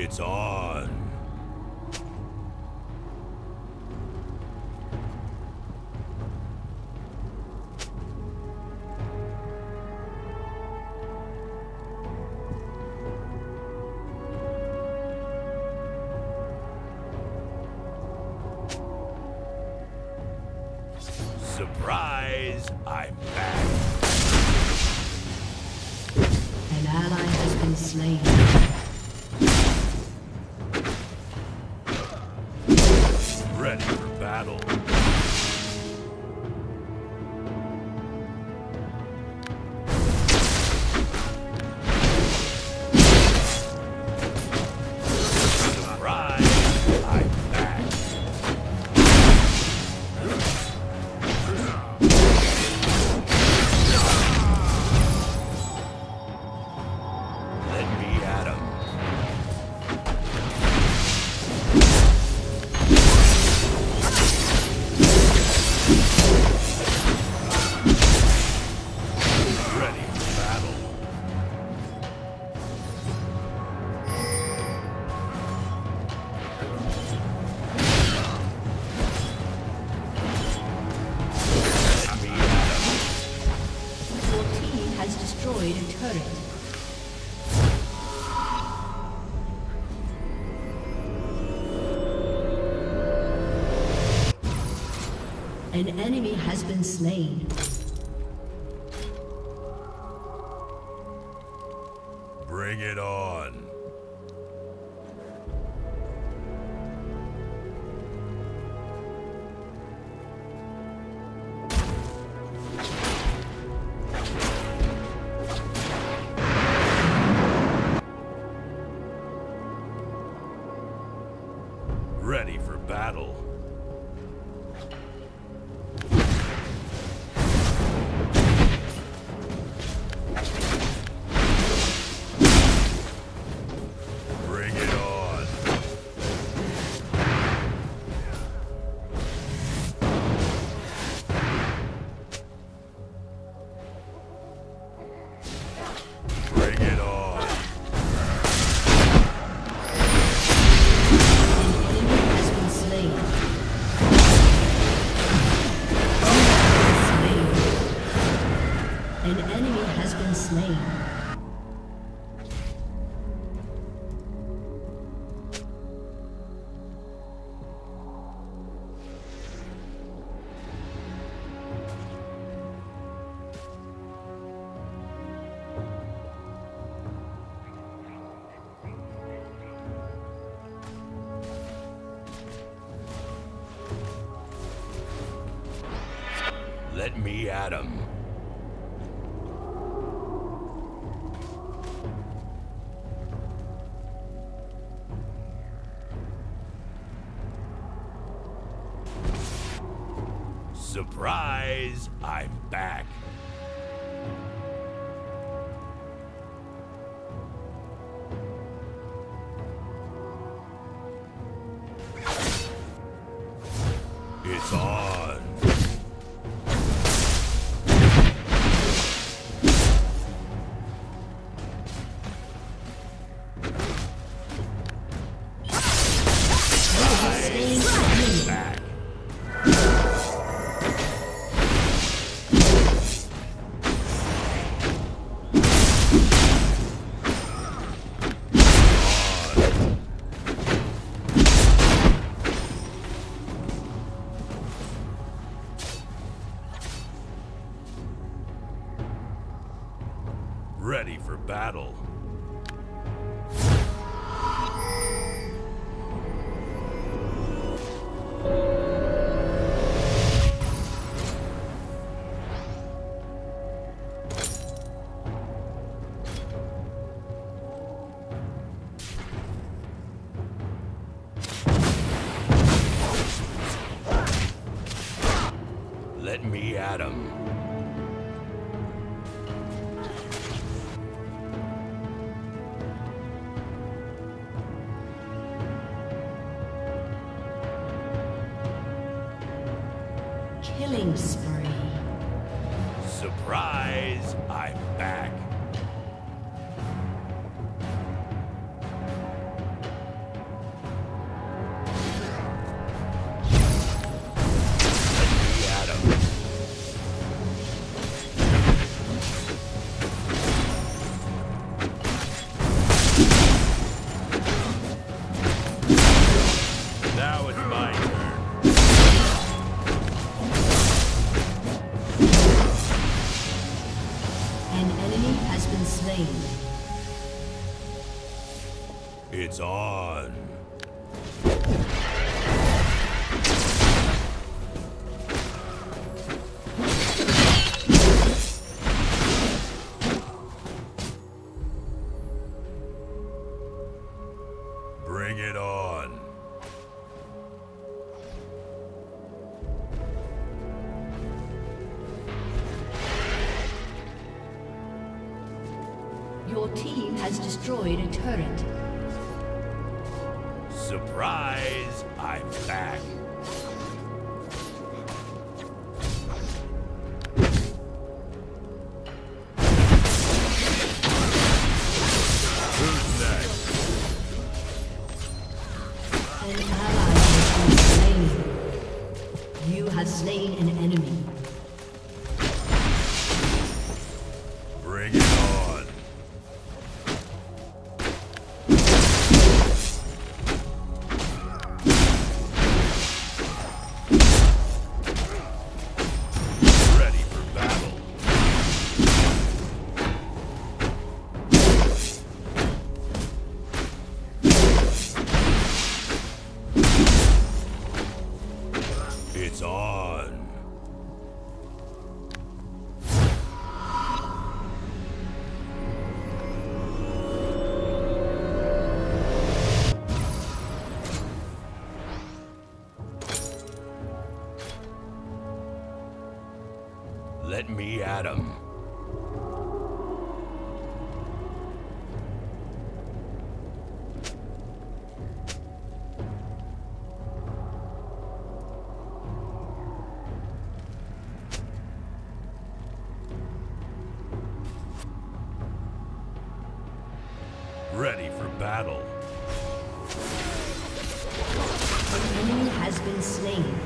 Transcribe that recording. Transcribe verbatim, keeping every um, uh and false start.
It's on. Surprise! I'm back. An ally has been slain. Ready for battle. An enemy has been slain. Bring it on. Ready for battle. An enemy has been slain. Let me at him. Surprise! I'm back. It's on. Back. Ready for battle. Let me at him. Killing spree. Surprise! I'm back. slain. It's on. Bring it on. Your team has destroyed a turret. Surprise! I'm back. Who's next? An ally has been slain. You have slain an enemy. Bring it on. Ready for battle. It's on. Let me at 'em. Ready for battle. An enemy has been slain.